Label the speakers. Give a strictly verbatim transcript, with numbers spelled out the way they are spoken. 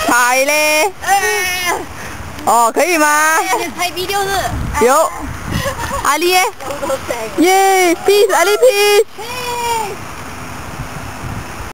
Speaker 1: 踩嘞。哦，可以吗？
Speaker 2: 拍 V 六是。
Speaker 1: 有。阿丽耶。耶 ，peace， 阿丽 peace。